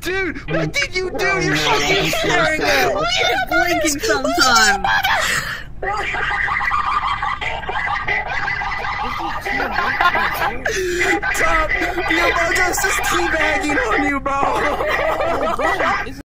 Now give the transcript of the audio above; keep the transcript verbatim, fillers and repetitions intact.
Dude, what did you do? You're fucking staring at it. It's blinking sometimes. Tom, the amogus is teabagging on you, bro.